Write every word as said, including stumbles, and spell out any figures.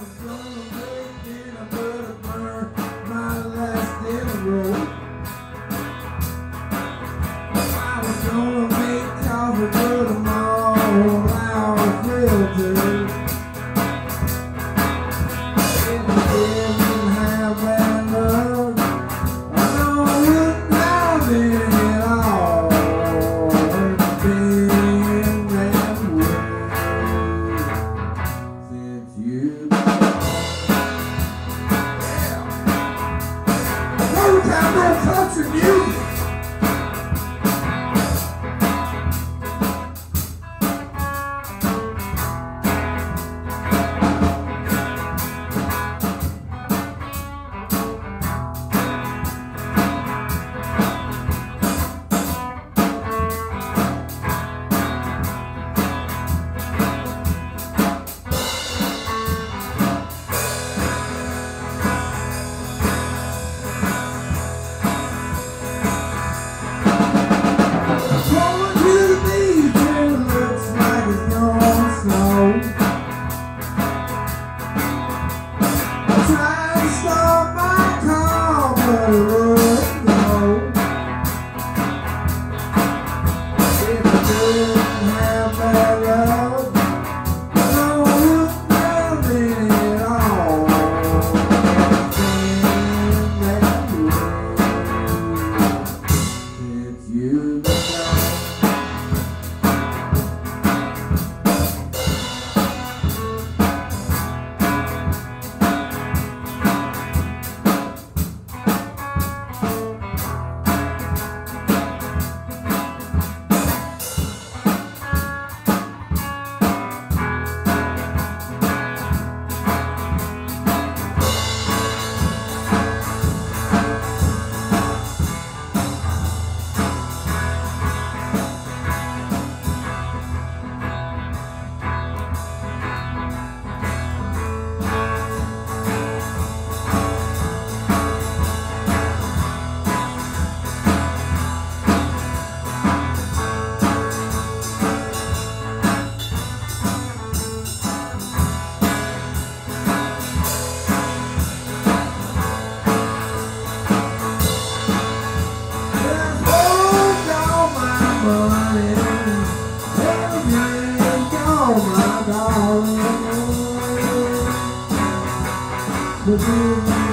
was gonna make dinner, but I burned my last dinner roll. I was gonna make coffee, but I'm all out of filter. If I didn't have that love, I know I wouldn't have been at all. Been that way since you've been gone. Yeah. Old time old country music. Oh my darling,